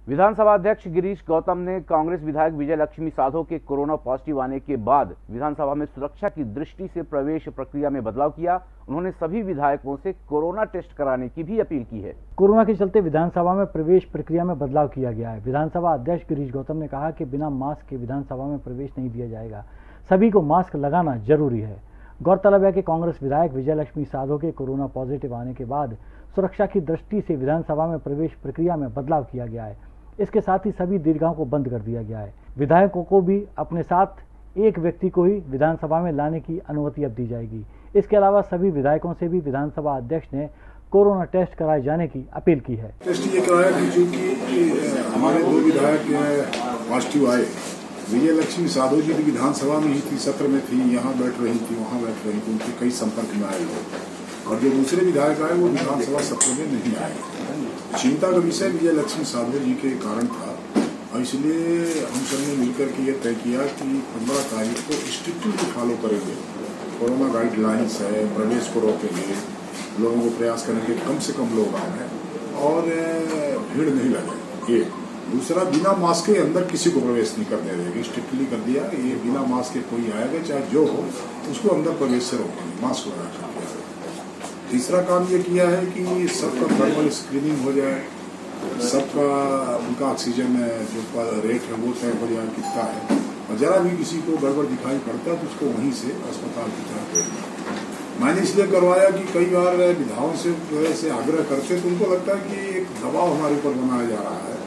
विधानसभा अध्यक्ष गिरीश गौतम ने कांग्रेस विधायक विजय लक्ष्मी साधो के कोरोना पॉजिटिव आने के बाद विधानसभा में सुरक्षा की दृष्टि से प्रवेश प्रक्रिया में बदलाव किया। उन्होंने सभी विधायकों से कोरोना टेस्ट कराने की भी अपील की है। कोरोना के चलते विधानसभा में प्रवेश प्रक्रिया में बदलाव किया गया है। विधानसभा अध्यक्ष गिरीश गौतम ने कहा कि बिना मास्क के विधानसभा में प्रवेश नहीं दिया जाएगा, सभी को मास्क लगाना जरूरी है। गौरतलब है कि कांग्रेस विधायक विजय लक्ष्मी साधो के कोरोना पॉजिटिव आने के बाद सुरक्षा की दृष्टि से विधानसभा में प्रवेश प्रक्रिया में बदलाव किया गया है। इसके साथ ही सभी दीर्घाओं को बंद कर दिया गया है। विधायकों को भी अपने साथ एक व्यक्ति को ही विधानसभा में लाने की अनुमति अब दी जाएगी। इसके अलावा सभी विधायकों से भी विधानसभा अध्यक्ष ने कोरोना टेस्ट कराए जाने की अपील की है। टेस्ट ये कराया कि चूंकि हमारे दो विधायक पॉजिटिव आए, विजय लक्ष्मी साधो जी विधानसभा में ही थी, सत्र में थी, यहाँ बैठ रही थी, वहाँ बैठ रही थी, उनके कई संपर्क में आए लोग, और जो दूसरे विधायक आए वो विधानसभा सत्र में नहीं आए। चिंता का विषय विजय लक्ष्मी साधो जी के कारण था, और इसलिए हम सब ने मिलकर के ये तय किया कि 15 तारीख को स्ट्रिक्टली फॉलो करेंगे। कोरोना गाइडलाइंस है, प्रवेश को रोकेंगे, लोगों को प्रयास करेंगे कम से कम लोग आए और भीड़ नहीं लगे। ये दूसरा, बिना मास्क के अंदर किसी को प्रवेश नहीं करने देंगे, स्ट्रिक्टली कर दिया। ये बिना मास्क के कोई आएगा चाहे जो हो, उसको अंदर प्रवेश से रोकेंगे, मास्क लगा कर। तीसरा काम ये किया है कि सबका थर्मल स्क्रीनिंग हो जाए, सबका उनका ऑक्सीजन जो रेट है वो तय हो जाए कितना है, और जरा भी किसी को गड़बड़ दिखाई पड़ता है तो उसको वहीं से अस्पताल की तरफ भेज दिया। मैंने इसलिए करवाया कि कई बार विधाओं से आग्रह करते तो उनको लगता है कि एक दबाव हमारे ऊपर बनाया जा रहा है,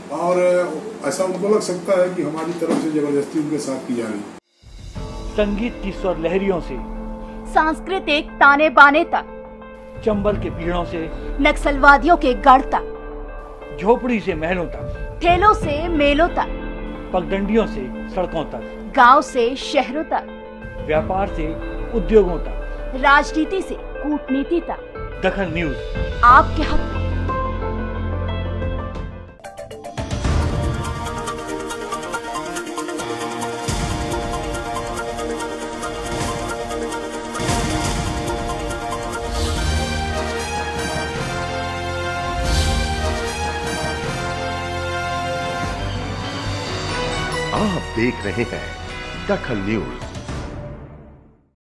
और ऐसा उनको लग सकता है कि हमारी तरफ से जबरदस्ती उनके साथ की जा रही। संगीत की स्वर लहरियों से सांस्कृतिक ताने बाने तक, चंबल के पीड़ों से नक्सलवादियों के गढ़ तक, झोपड़ी से महलों तक, ठेलों से मेलों तक, पगडंडियों से सड़कों तक, गांव से शहरों तक, व्यापार से उद्योगों तक, राजनीति से कूटनीति तक, दखल न्यूज आपके हक में। आप देख रहे हैं दखल न्यूज।